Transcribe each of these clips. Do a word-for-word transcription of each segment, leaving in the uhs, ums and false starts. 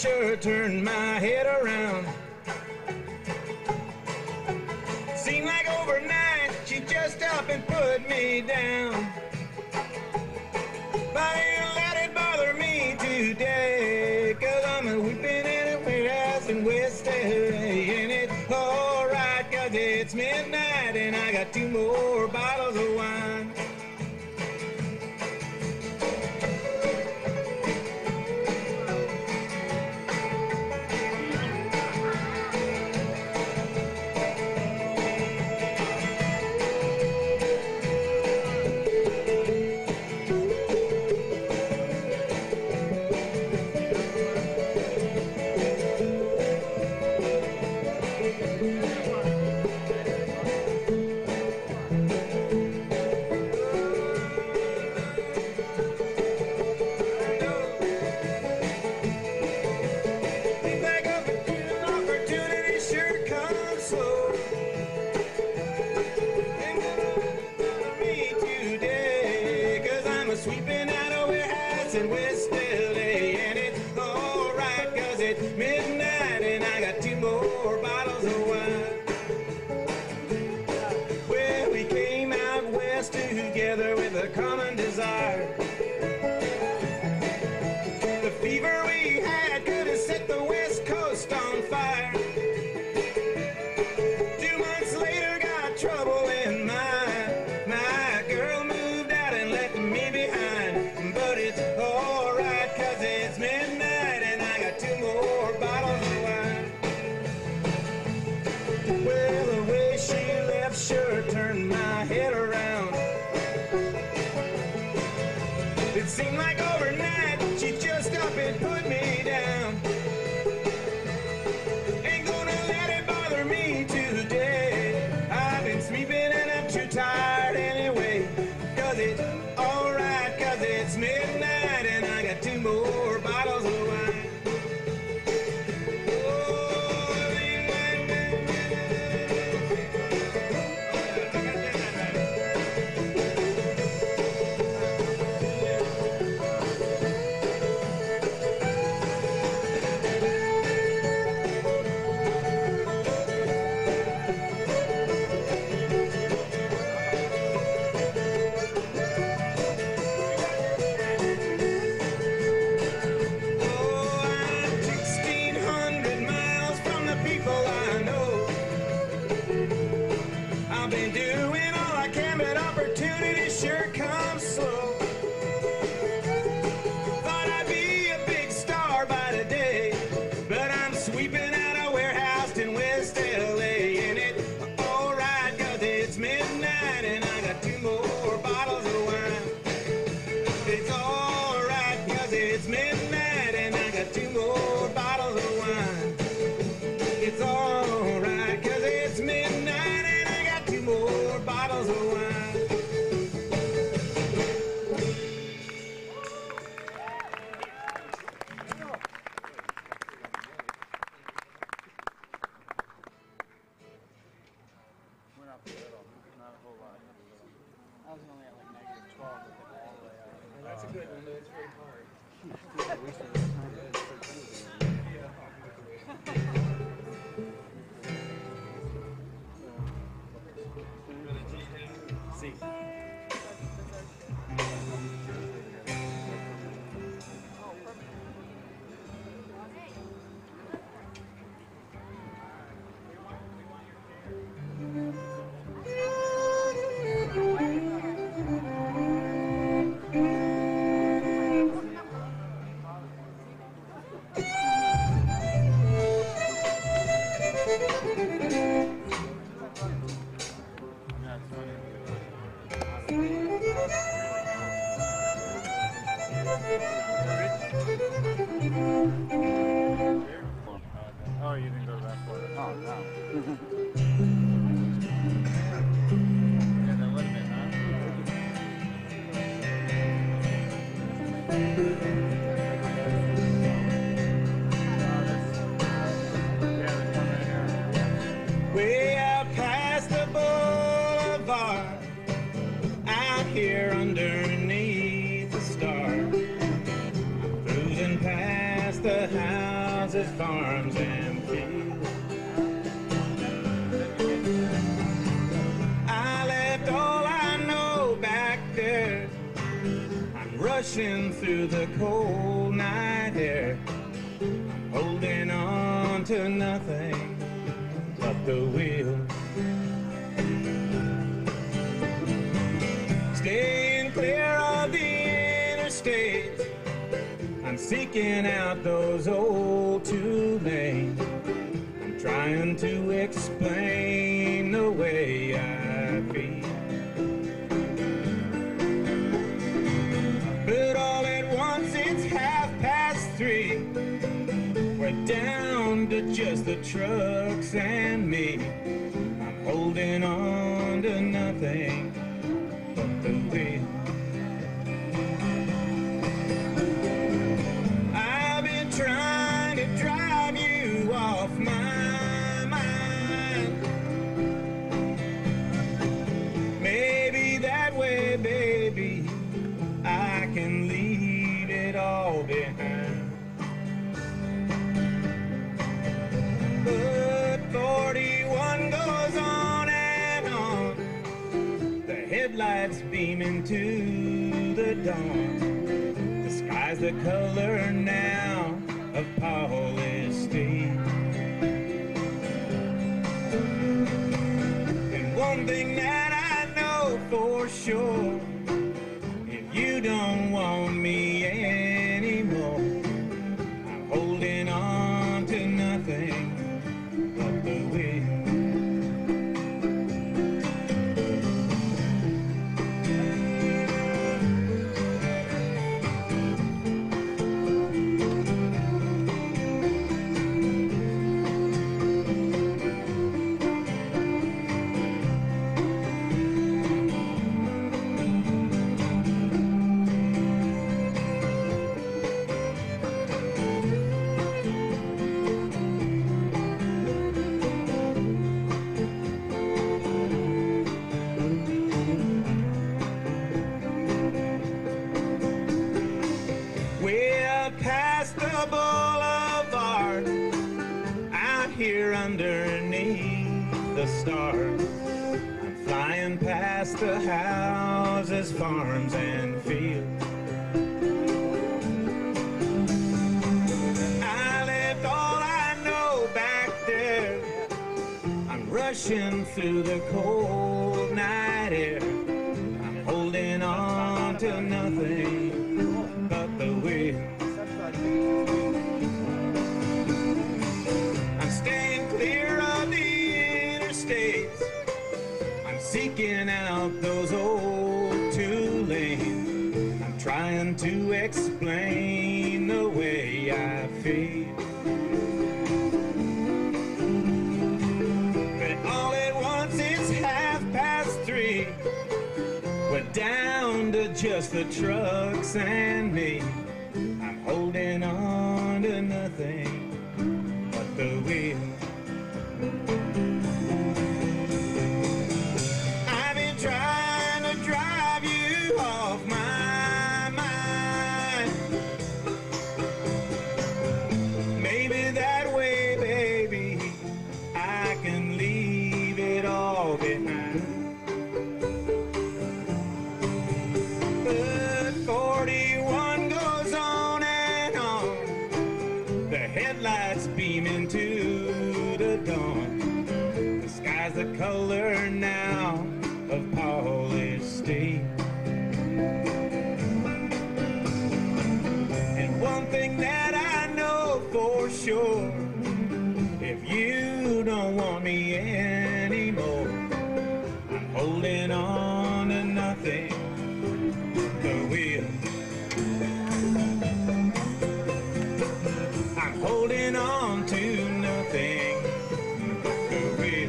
sure turned my head around. Seemed like overnight she just up and put me down. But ain't let it bother me today, 'cause I'm a weeping in a warehouse in West L A. And it's alright 'cause it's midnight and I got two more bottles of wine. Sweeping out of warehouse in West L A. And it's alright 'cause it's midnight and I got two more bottles of wine. Well, we came out west together with a common desire. The fever we had could have set the West Coast on fire. Two months later got trouble in mind. My girl moved out and left me behind. But it's alright 'cause it's midnight and I got two more bottles. houses, farms, and fields. I left all I know back there. I'm rushing through the cold night air. I'm holding on to nothing but the wheel. Staying clear of the interstate, I'm seeking out those old two lanes. I'm trying to explain the way I feel. But all at once it's half past three. We're down to just the trucks and me. I'm holding on to nothing but the wheel. I've been trying to drive you off my mind. Maybe that way, baby, I can leave it all behind. But forty-one goes on and on, the headlights beam into the dawn. The sky's the color now of Paul Estate. And one thing that I know for sure, if you don't want me anymore, I'm holding on to nothing but the wind. Past the boulevard, out here underneath the stars, I'm flying past the houses, farms, and fields. I left all I know back there. I'm rushing through the cold night air. I'm holding on to nothing but the wind. I'm staying clear of the interstates. I'm seeking out those old two lanes. I'm trying to explain the way I feel. But all at once it's half past three. We're down to just the trucks and me. I'm holding on to nothing but the wheel. I've been trying to drive you off my mind. Maybe that way, baby, I can leave it all behind. But forty-one goes on and on, the headlights beam into the dawn. The sky's the color now of Paul Estate. And one thing that I know for sure, if you don't want me anymore, I'm holding on to nothing but the wheel. I'm holding on to nothing but the wheel.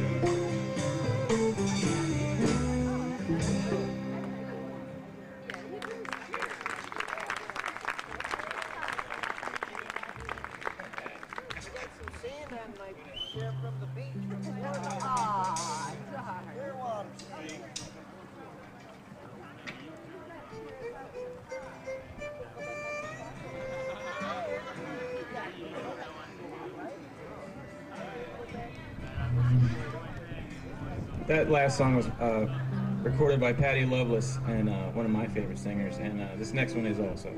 That last song was uh, recorded by Patty Loveless, and uh, one of my favorite singers, and uh, this next one is also.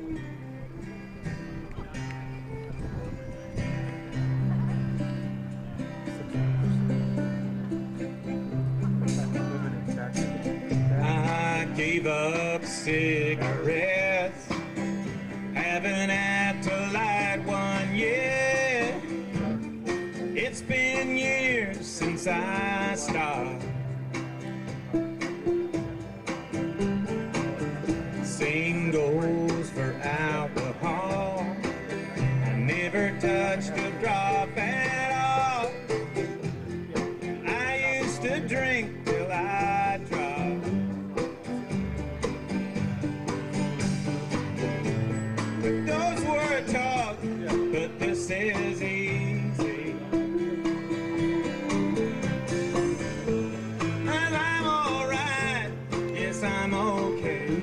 I gave up cigarettes, haven't had to light one yet. It's been years since I stopped. Same goes for alcohol. I never touched a drop at all. I used to drink till I dropped. But those were talk, but this is easy. And I'm alright, yes I'm okay.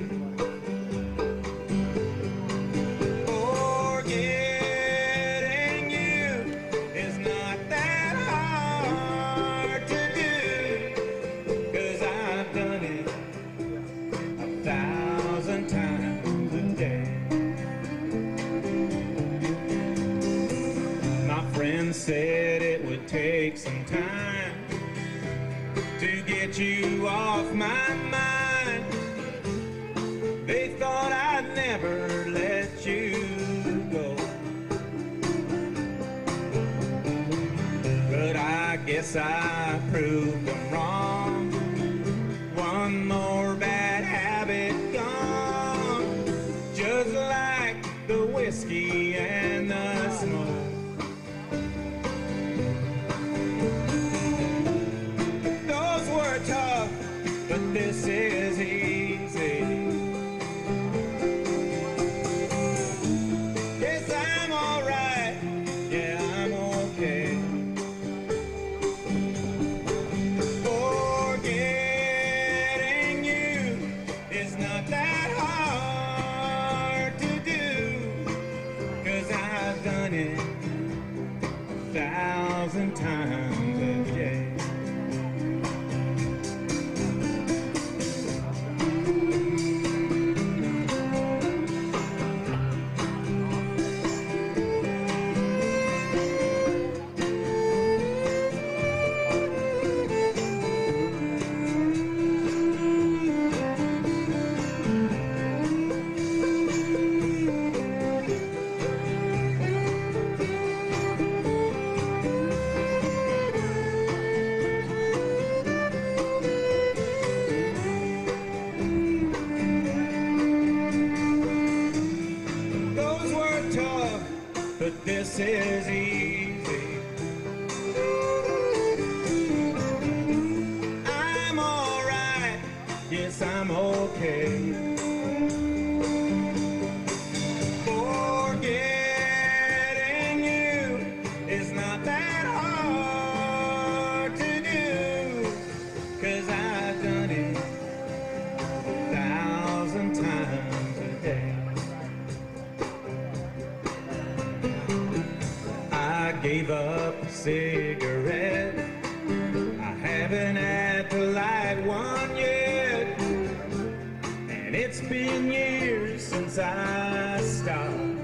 Said it would take some time to get you off my mind. They thought I'd never let you go, but I guess I proved them wrong. One more bad habit gone, just like the whiskey and the smoke. Tough, but this is easy. Yes, I'm alright, yeah, I'm okay. Forgetting you is not that hard to do, 'cause I've done it a thousand times a day. But this is easy. I'm alright, yes I'm okay. Forgetting you is not that hard to do, 'cause I've done it a thousand times a day. I gave up a cigarette. I haven't had to light one yet. And it's been years since I stopped.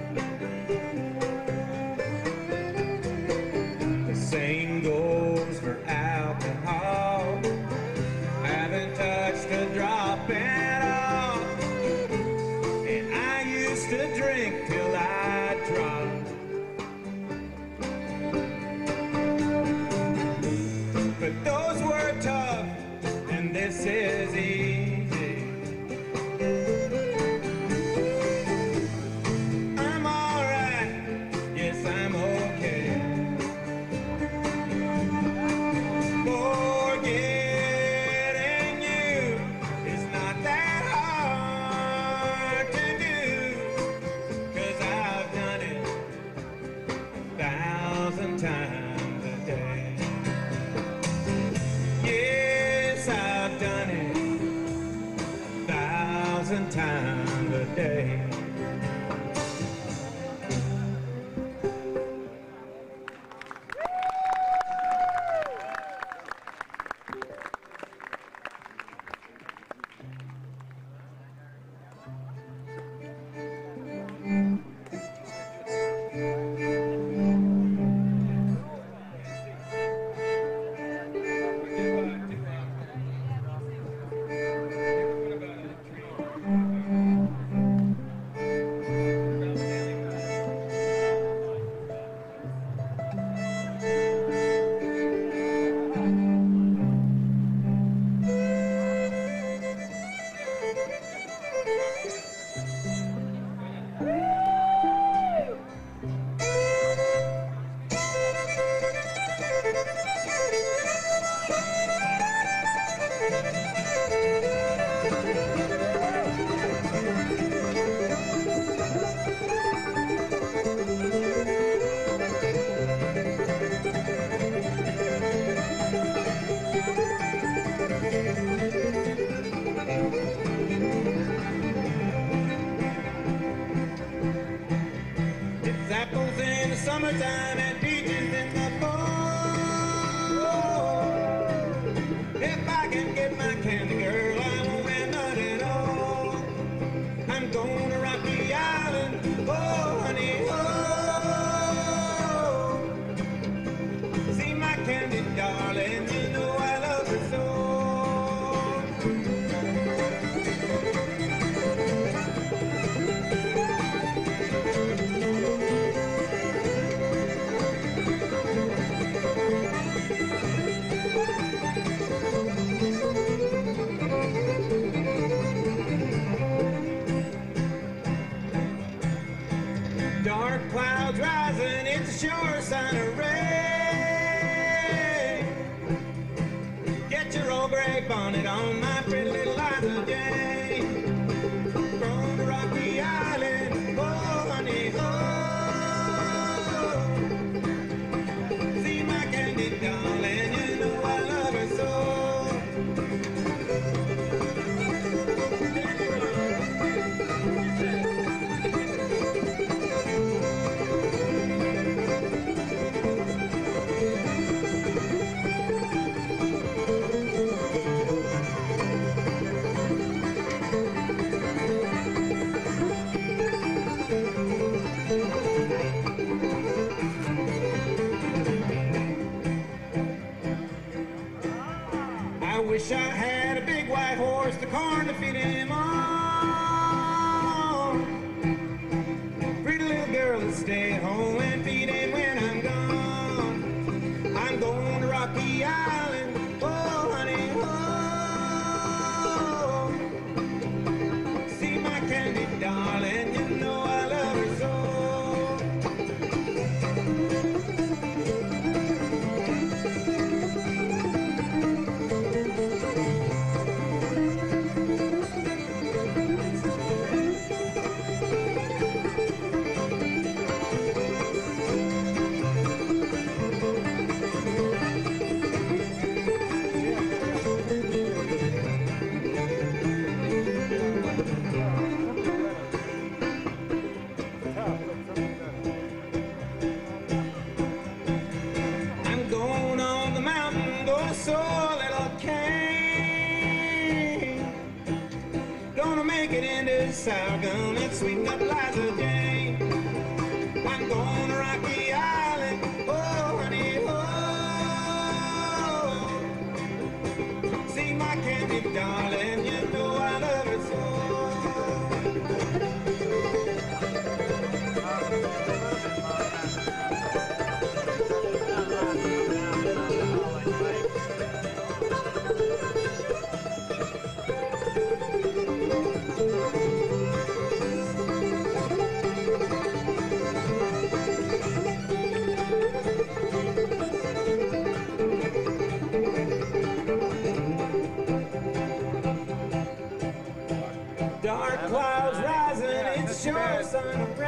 The same goes for alcohol. I haven't touched a drop at all. And I used to drink till I dropped. But those were tough, and this is easy. I'm alright, yes I'm okay. Forgetting you is not that hard to do, 'cause I've done it a thousand times a day. Yes, I've done it a thousand times a day. summertime and peaches in the fall. If I can get my candy girl, I won't have none at all. I'm gonna rock the island, oh honey, oh. See my candy darling, you know I love her so. Dark clouds rising, it's a sure sign of rain. Get your old gray bonnet on, my pretty little Liza Jane. From the rocky island, oh honey, oh. See my candy darling, you know I love her so. I wish I had a big white horse, the corn to feed him on. Pretty little girl to stay at home and feed him when I'm gone. I'm going to Rocky Island, oh honey, oh. See my candy darling, you know I love her so. I'm going on the mountain, gonna sow a little cane. Gonna make it into sorghum and sweeten up Liza Jane. I'm going to Rocky Island, oh honey, oh. See my candy darling, you know I love her so. Dark clouds rising, it's sure sun of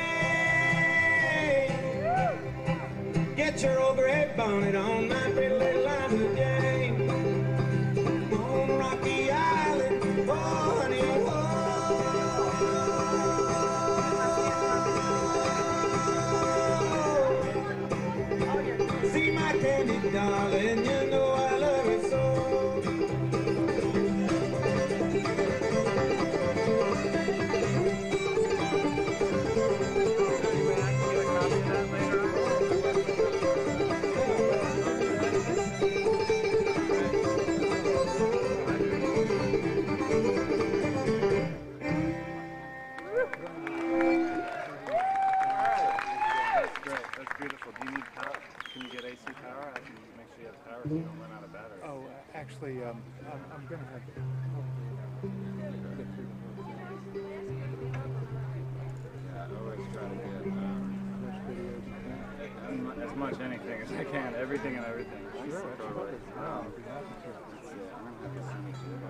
rain. Get your old gray bonnet on, my pretty little Liza Jane. On Rocky Island, oh honey, oh. See my candy darling, you know I love her so. That's beautiful. Do you need power? Can you get A C power? I can make sure you have power so you don't run out of battery. Oh, uh, actually, um, I'm, I'm going to have to get through the Yeah, I always try to get um, videos. as mu- as much anything as I can. Everything and everything. Sure, Totally. absolutely. Um, I'd be happy to. that's it. I'm going to have to send it to you.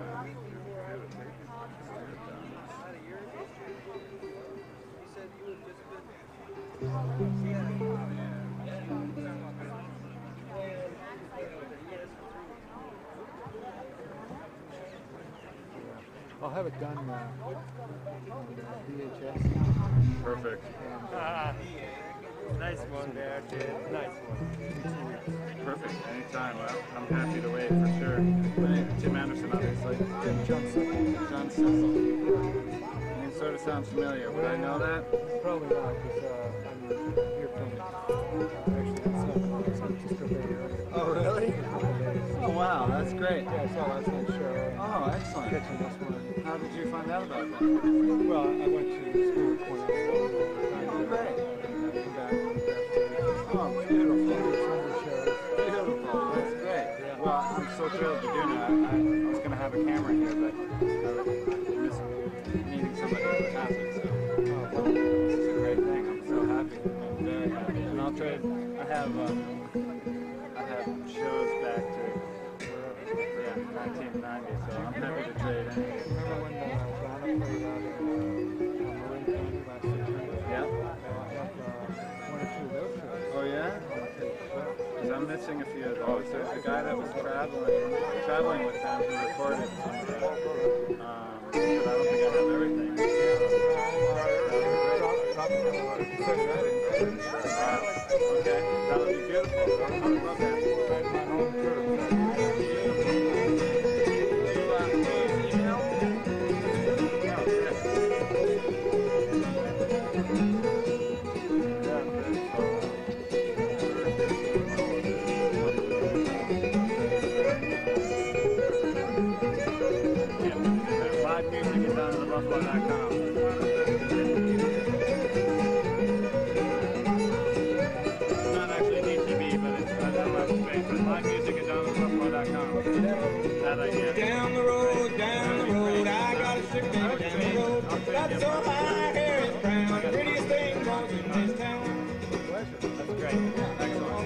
I'll have it done uh, on uh, V H S. Perfect. And, uh, Nice one there, kid. Nice one. Perfect. Anytime. Well, I'm happy to wait for sure. Right. Tim Anderson, obviously. John Sissel. John Sissel. Name sort of sounds familiar. Would I know that? Probably not, because uh, I'm here from actually that's not San Francisco Bay Area. Oh, really? Oh, wow. That's great. Yeah, I saw last night's show. And Oh, excellent. catching this one. How did you find out about that? Well, I went to school at Cornell. Oh, great. Came back from the Oh, beautiful. summer shows. Beautiful. That's great. Well, I'm so thrilled to do that. I, I was going to have a camera here, but I miss meeting somebody who has it. So oh, this is a great thing. I'm so happy. I'm very happy. And I'll trade. I have um, I have shows back to yeah nineteen ninety, so I'm happy to trade anything. Remember when uh, Donna played out in uh, Marin County last September? Yeah. I have uh, one or two of those shows. Oh yeah. Because I'm missing a few of those. There's a guy that was traveling, traveling with them who recorded some of that. Um, but I don't think I have everything. Wow. Okay. That would be beautiful. I would love that. My home turf. You, uh, please email me? Yeah, yeah. Live music is on the buffalo dot com. It's not actually D T V, but it's uh, that web space. But live music is on the buffalo dot com. That idea. Down the road, down the road, I got a sick man down the road. That's so high, hair is brown, prettiest thing goes in this town. That's great. Excellent.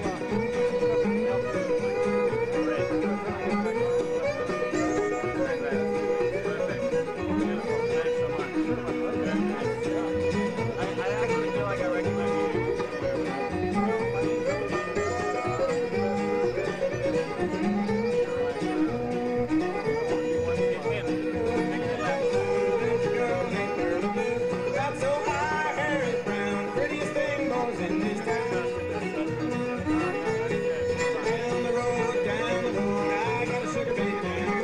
That's so high, hair is brown, prettiest thing goes in this town. Down the road, down the road, I got a sugar baby down.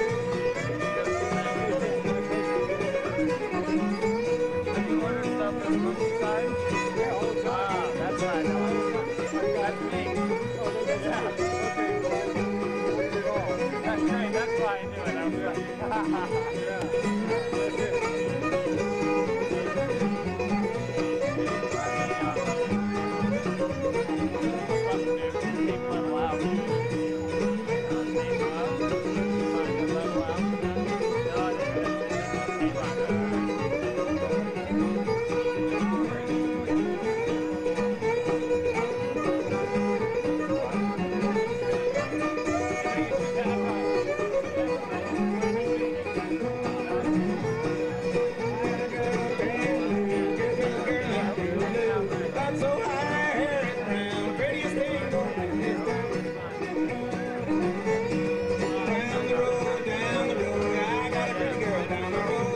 Have you ordered stuff from the moon side? Ah, that's right. That's me. Yeah. That's great. That's why I knew it. I was right. Yeah. That's it. That's so high, hair is brown, prettiest thing goes in this town. Down the road, down the road, I got a pretty girl down the road.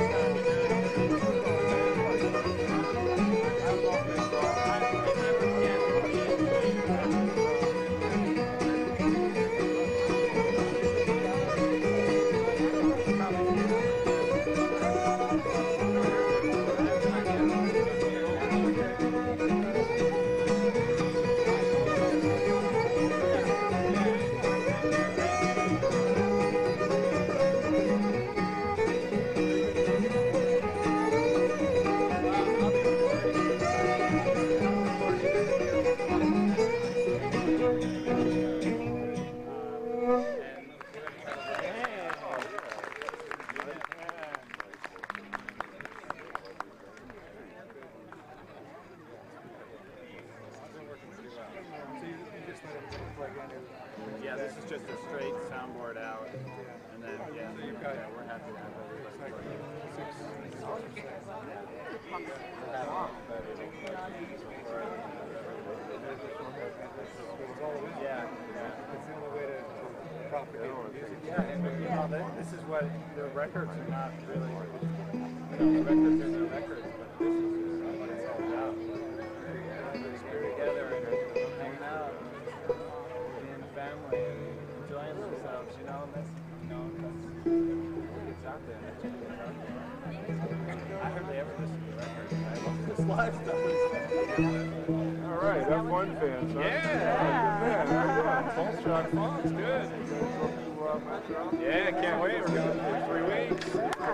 Yeah, this is just a straight soundboard out, and then yeah, yeah we're happy to have it. Yeah, yeah. It's the only way to propagate music. Yeah, and you know, that, this is what the records are not really. You know, the records are the records, but this is what it's all about. Yeah, All right, F one fans. Huh? Yeah. Yeah. Pulse shot. Fox, good. Yeah, can't wait. We're going for three weeks.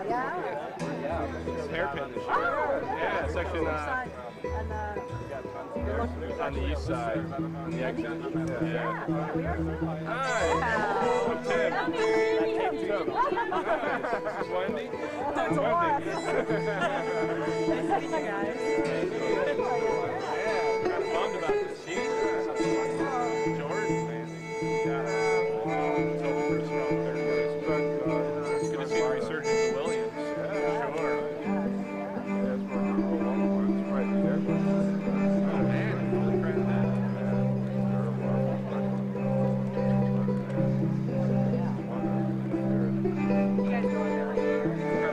It's hairpin this year. Yeah, it's actually in, uh, on the east side, on the exit. Yeah. Hi. I'm Tim. Tim. This is Wendy. That's a lot. Wendy. Nice to meet you guys. Yeah, kind of bummed about this seat. Jordan, man. Yeah. So we're strong third place. But uh, it's good to see the resurgence of Williams. Yeah, sure. That's where the whole one's right there. Oh, man. Holy crap, man. You guys going there like here?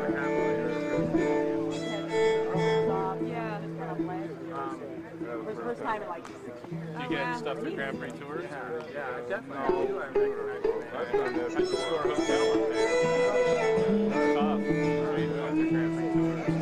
Yeah, it's kind of bland. It was the first time in like six years. Do you get stuff for Grand Prix tours? Or? Yeah, I definitely do. I recognize it. I've done that I just before. store a hotel up there. Tough. So you went to Grand Prix tours.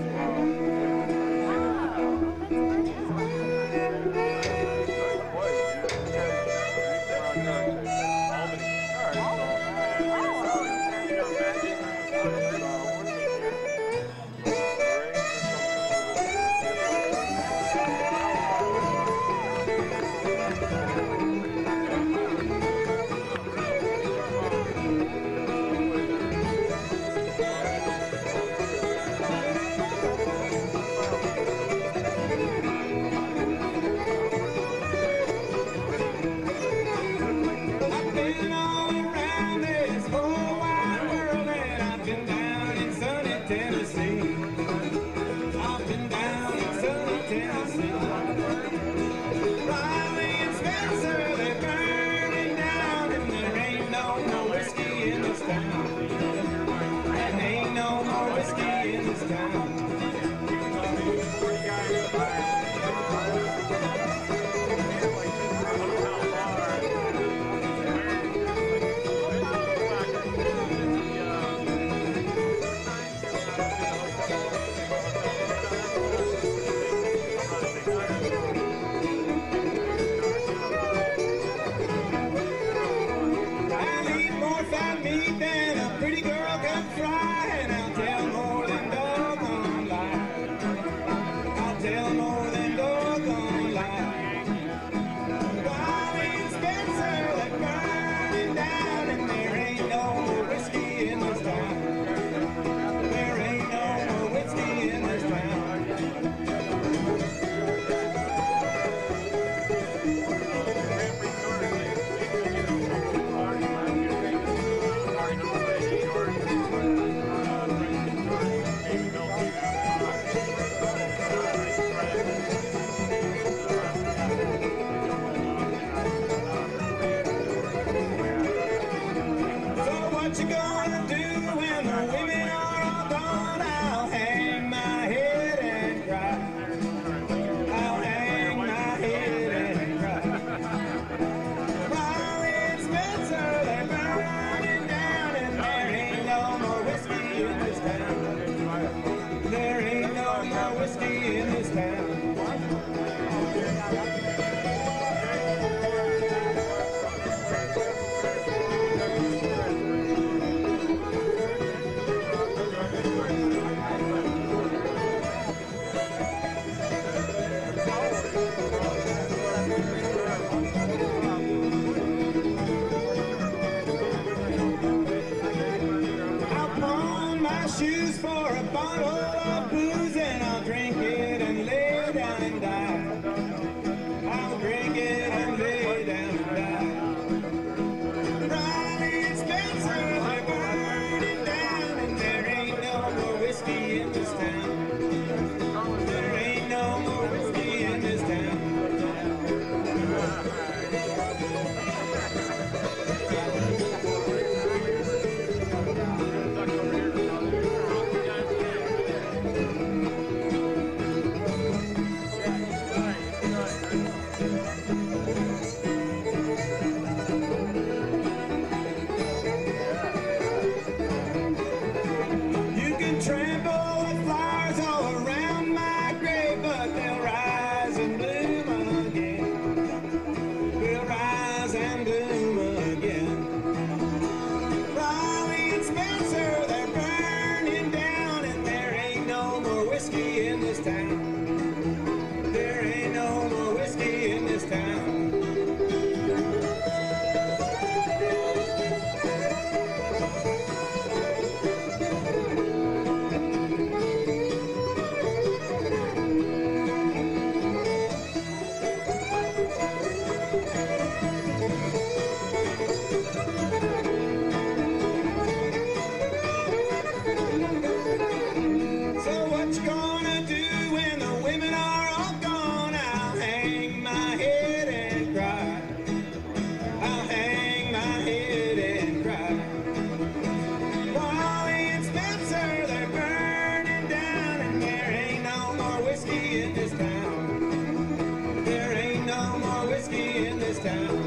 I've been all around this whole wide world and I've been down in sunny Tennessee. I've been down in sunny Tennessee. Riley and Spencer, they're burning down and there ain't no more whiskey in this town. And ain't no more whiskey in this town. I'll eat more fat meat than a pretty girl can fry, and I'll tell more than doggone lie. I'll tell more than doggone lie. Riley and Spencer, they're burning down, and there ain't no more whiskey in this town. There ain't no more whiskey in this town. So what you gonna do when the women are all gone? I'll hang my head and cry. I'll hang my head and cry. Riley and Spencer, they're burning down, and there ain't no more whiskey in this town. There ain't no more whiskey in this town. darkness and gloom again. Raleigh and Spencer, they're burning down, and there ain't no more whiskey in this town. There ain't no more whiskey in this town. So what you gonna do when the women are all gone? I'll hang my head and cry. I'll hang my head and cry. Raleigh and Spencer, they're burning down, and there ain't no more whiskey in this town. There ain't no more whiskey in this town.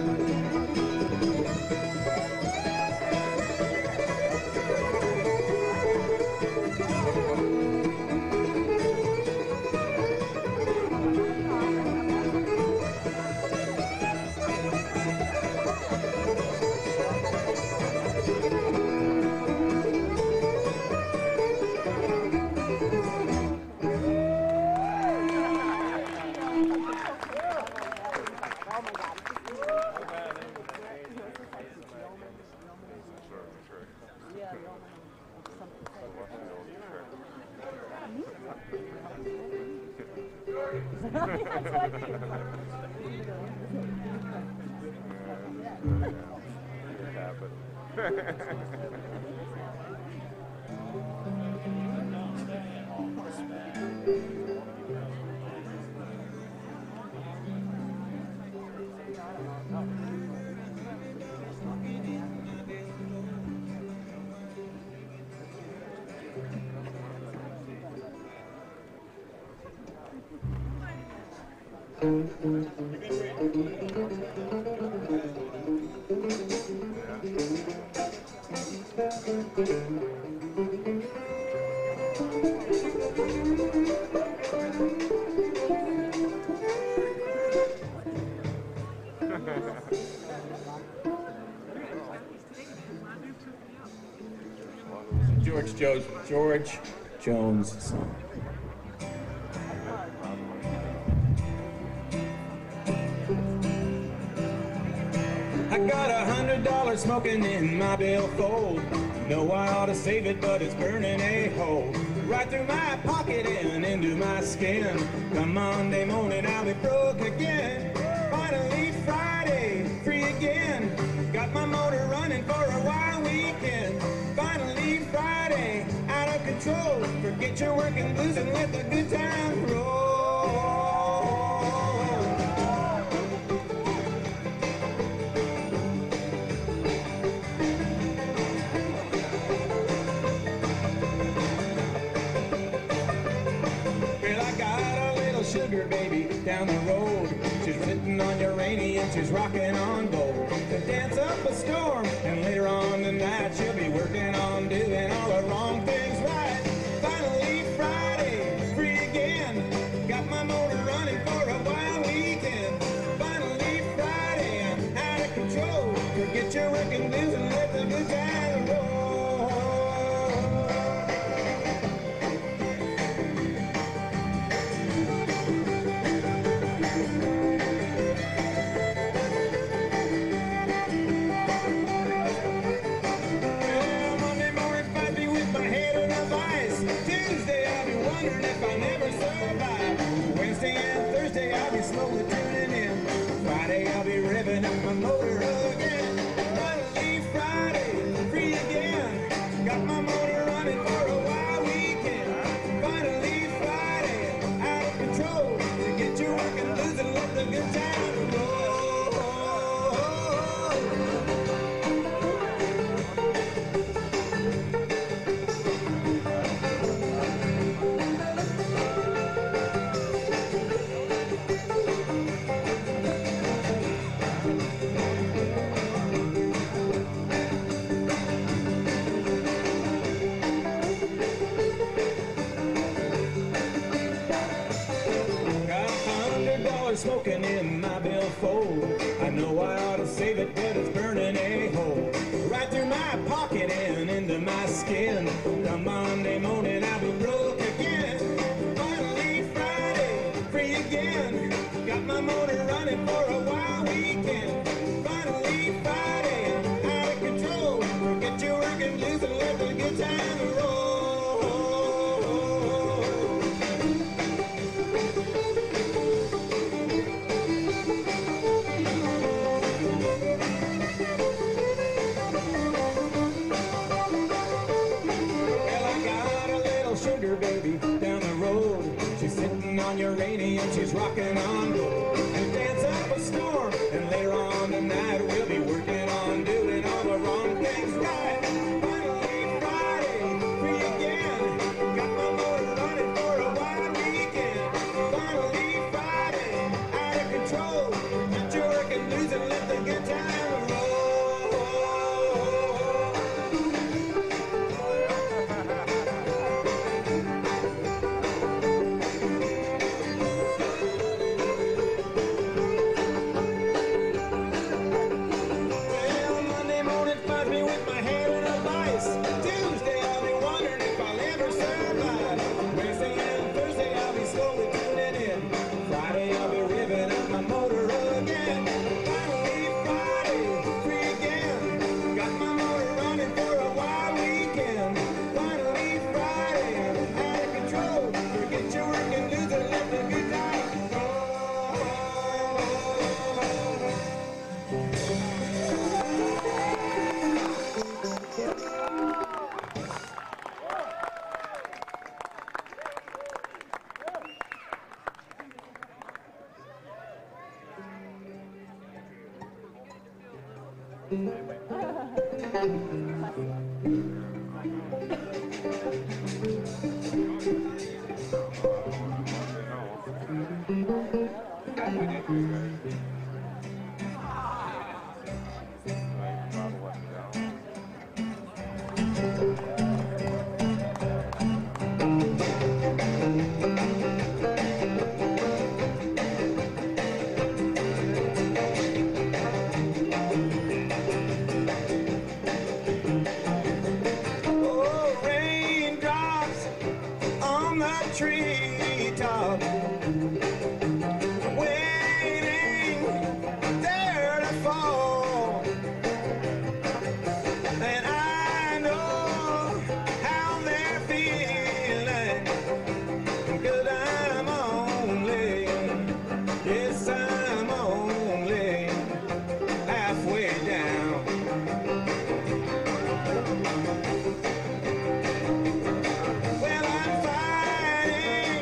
George Jones, George Jones song. I got a hundred dollars smoking in my billfold. Know I ought to save it, but it's burning a hole right through my pocket and into my skin. Come Monday morning, I'll be broke again. Finally Friday, free again. Got my motor running for a wild weekend. Finally Friday, out of control. Forget your working blues and let the good time roll. Sugar baby down the road, she's sitting on uranium, she's rocking on gold to dance up a storm, and later on tonight she'll be working on doing all the wrong things right. Finally Friday, free again, got my motor running for a wild weekend. Finally Friday, I'm out of control. Forget your working blues and let the good time roll. If I never survive, Wednesday and Thursday I'll be slowly tuning in. Friday I'll be revving up my motor again. Finally Friday, free again. Got my motor running for a wild weekend. Finally Friday, out of control. To get you working blues and let the good time roll. Smoking in my billfold. I know I ought to save it, skin. Come Monday morning, I'll be broke again. Finally Friday, free again. Got my motor running for a wild weekend. Finally Friday, I'm out of control. Get your working loose and let the good time roll. Sugar baby down the road, she's sitting on your radio and she's rocking on. And dance up a storm, and later on tonight we'll be working on doing all the wrong things right. Finally Friday, free again. Got my motor running for a wild weekend. Finally Friday, out of control. Get your working loose and let the good time roll. Tuesday, I'll be wondering if I'll ever survive. Wednesday and Thursday, I'll be slowly tuning in. Friday, I'll be revving up my motor again. Finally, Friday, free again. Got my motor running for a wild weekend. Finally, Friday, out of control. Forget your work and lose and let the good times roll. Treetop, waiting there to fall, and I know how they're feeling, 'cause I'm only, yes, I'm only halfway down. Well, I'm fighting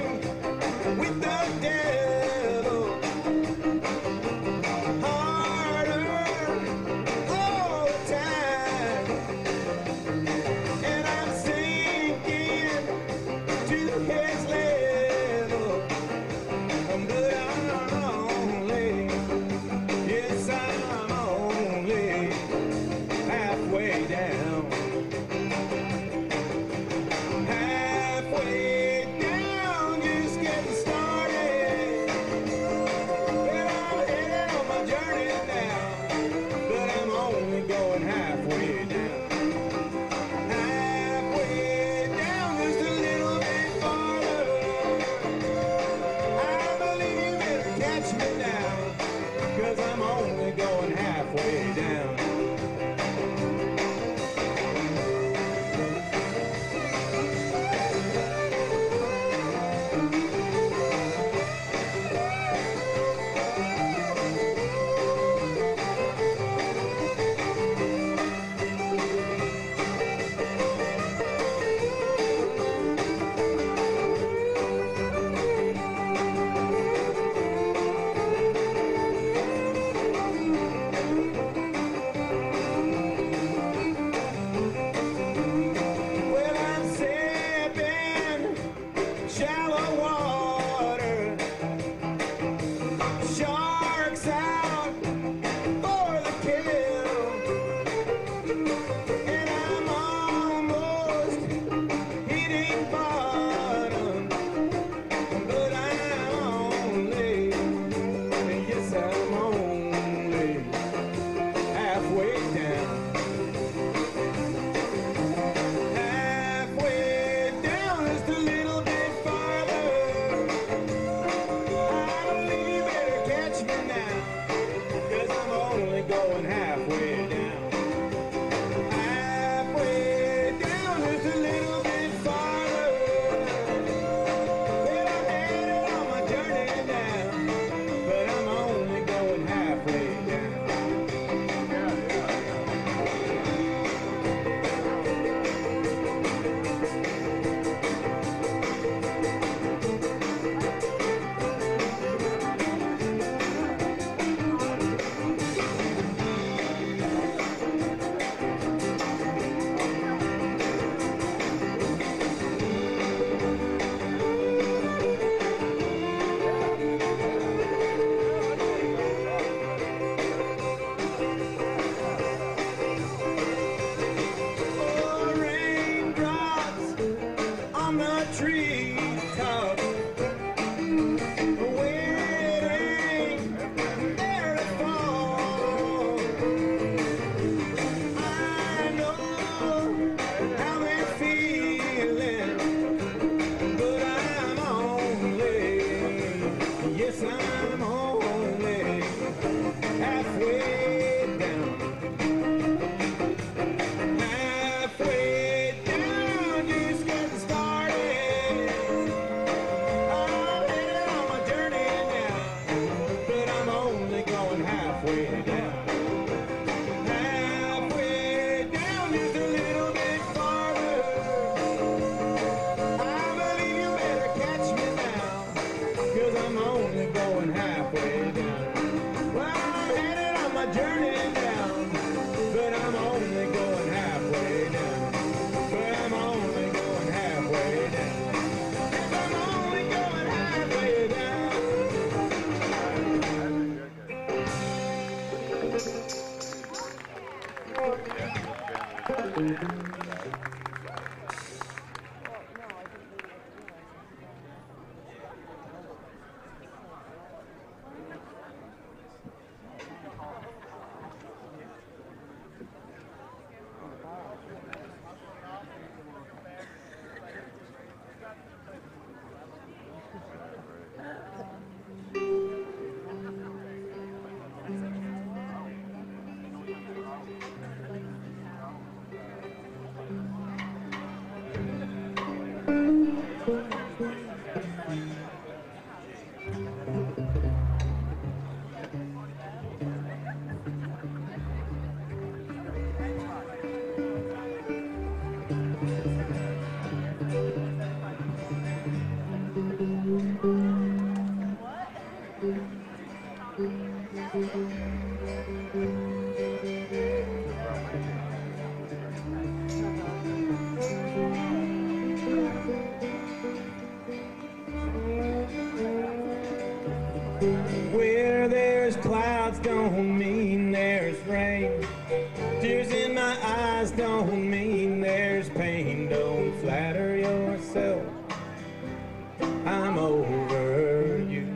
Where there's clouds don't mean there's rain. Tears in my eyes don't mean there's pain. Don't flatter yourself, I'm over you.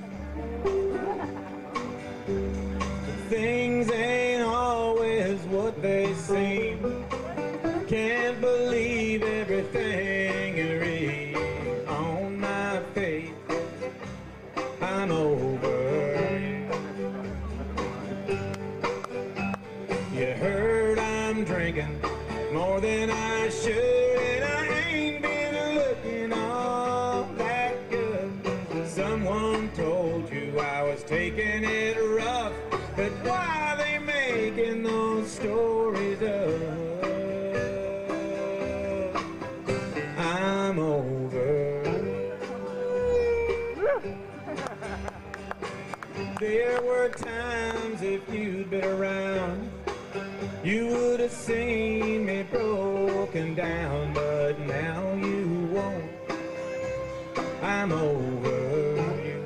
Things ain't always what they seem. Can't believe everything you read on my face. I'm over you. You heard I'm drinking more than I should, and I ain't been looking all that good. Someone told you I was taking it rough, but why they making those stories up? I'm over. There were times if you'd been around, you would have seen me broken down, but now you won't. I'm over you.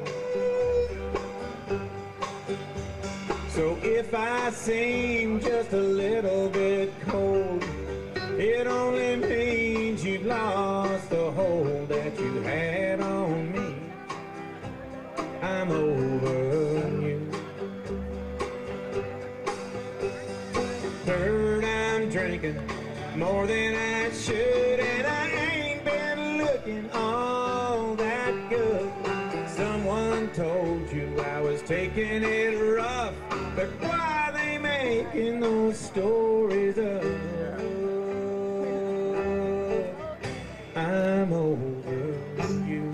So if I seem just a little bit cold, it only means you've lost the hold that you had on me. I'm over you. Heard I'm drinking more than I should, and I ain't been looking all that good. Someone told you I was taking it rough, but why they making those stories up? I'm over you.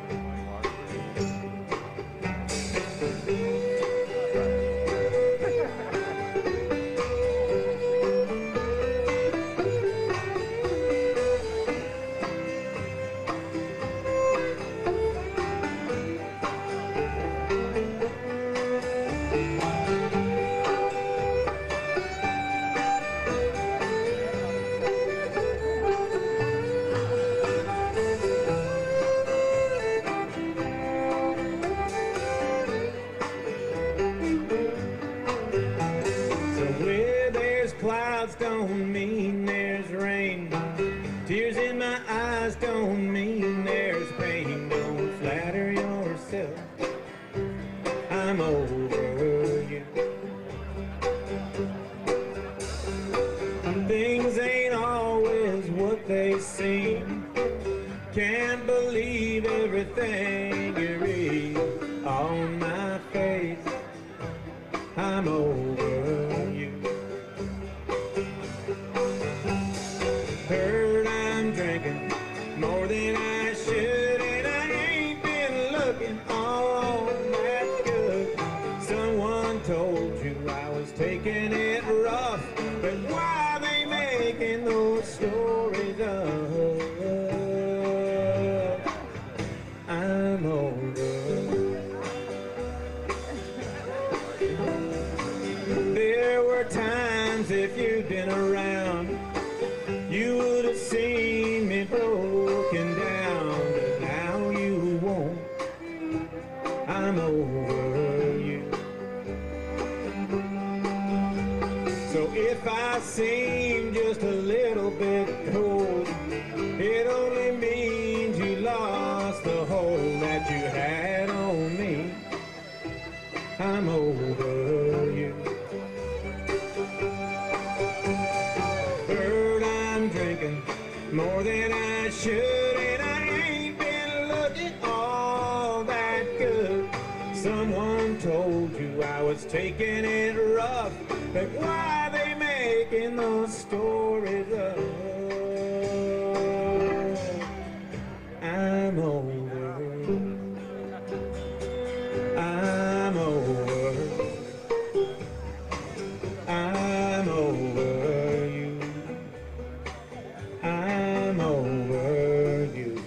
Clouds don't mean there's rain. Tears in my eyes don't mean there's pain. Don't flatter yourself, I'm over you. Things ain't always what they seem. Can't believe everything you read on my face. I'm over you. Heard I'm drinking more than I should, and I ain't been looking all that good. Someone told you I was taking it rough, but why they making those stories up? I'm over. There were times if you'd been around, you would have seen me broken down, but now you won't. I'm over you. So if I seem just a little bit cold, it only means you lost the hold that you had on me. I'm over you. Bird, I'm drinking more than I should, and I ain't been looking all that good. Someone told you I was taking it rough, but why they making those stories up? I'm over. I'm over. I'm over you. I'm over you.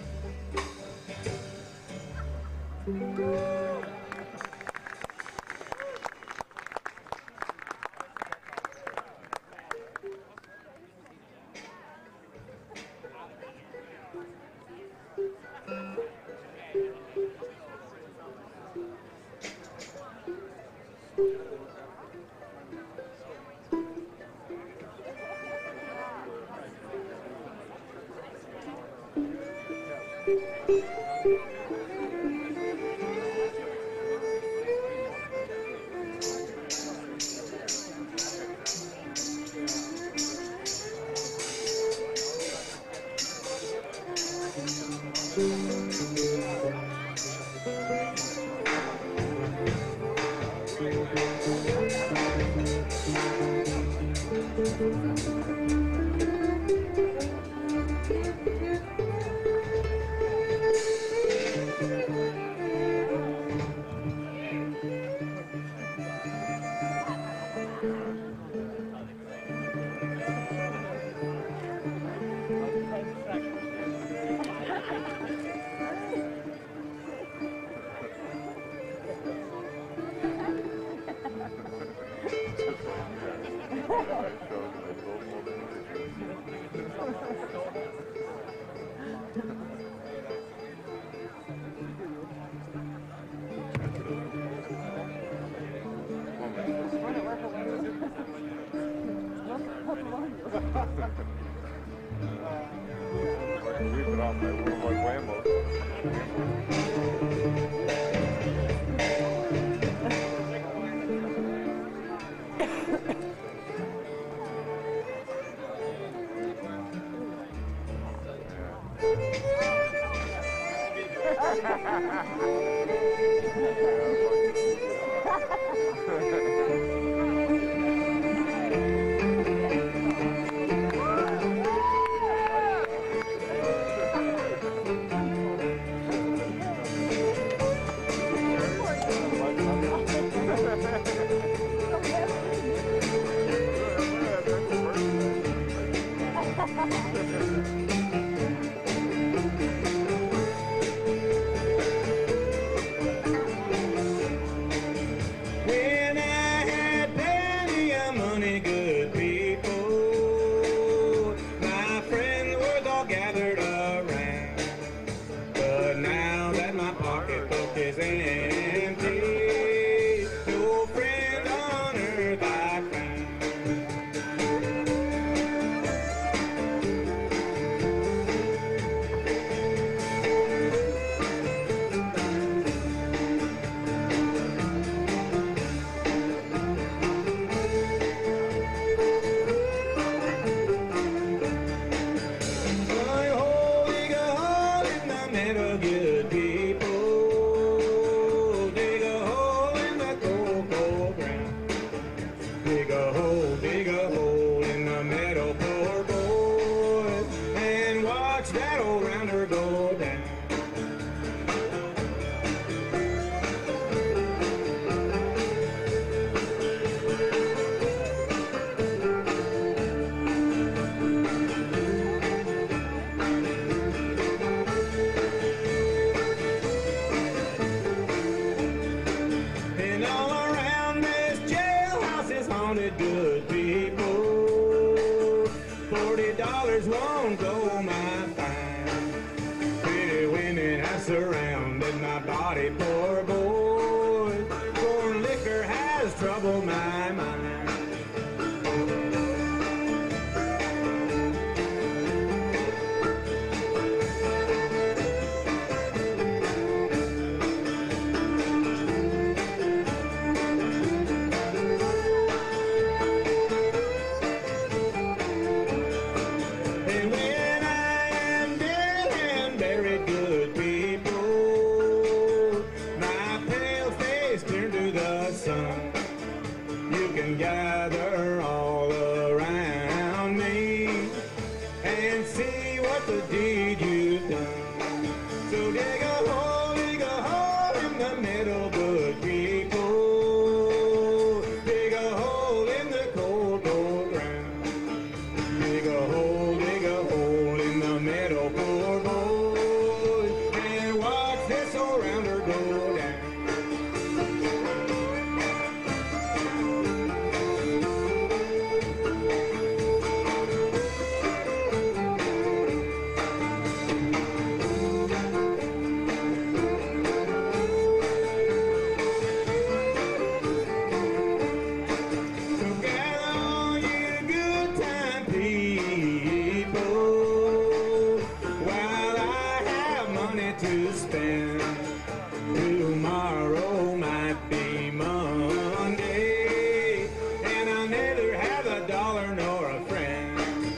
Sweep it off my room like Whammo. When I had plenty of money, good people, my friends were all gathered around. But now that my pocketbook is empty, no friends on earth I found. Good people, dig a hole in the cocoa ground. Dig a hole, dig a hole in the meadow, poor boy, and watch that old rounder go down. And all around this jailhouse is haunted, good people. Forty dollars won't go my fine. Pretty women have surrounded my body, poor boy. Foreign liquor has troubled my mind. gather all around me and see what the deed you've done. So dig a hole, dig a hole in the middle, good people. Dig a hole in the cold, cold ground. Dig a hole, dig a hole in the middle, poor boy, and watch this old rounder go down. To spend. Tomorrow might be Monday, and I'll neither have a dollar nor a friend.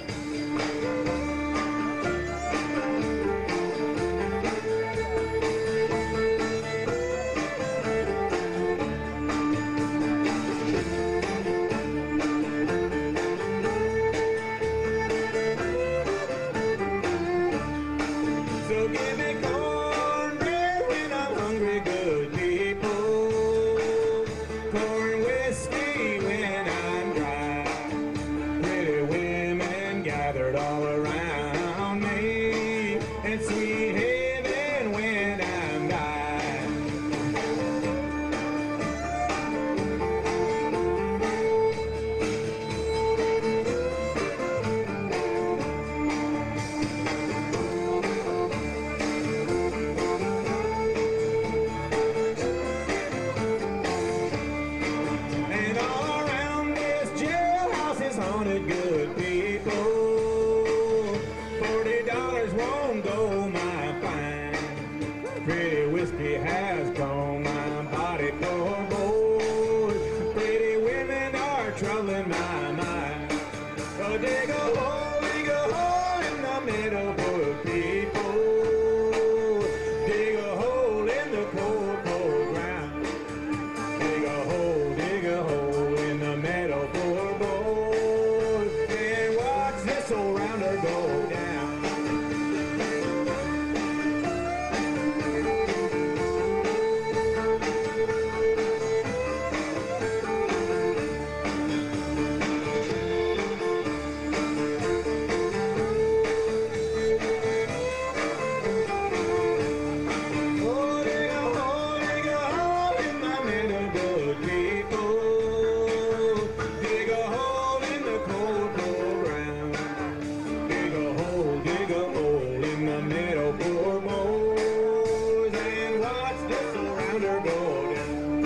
So give me cornbread when I'm hungry, good people. Corn whiskey when I'm dry. Pretty women gathered all around me, and sweet heaven when I'm dying. And all around this jailhouse is haunted, good people. Forty dollars won't go my fine. Pretty whiskey has gone my body, poor boy. Pretty women are troubling my mind. So dig a hole, dig a hole in the middle, poor people. Dig a hole in the cold, cold ground. Dig a hole, dig a hole in the meadow, poor boy, and watch this old rounder go down. Oh, dig a hole, dig a hole in the middle, good people. Dig a hole in the cold, cold ground. Dig a hole, dig a hole in the middle, poor boys, and watch this old rounder go down.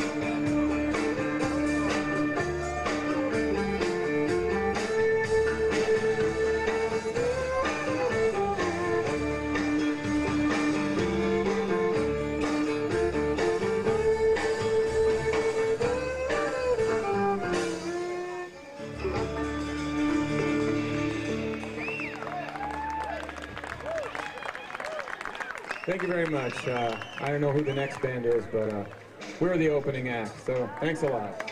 Thank you very much. Uh, I don't know who the next band is, but uh, we're the opening act, so thanks a lot.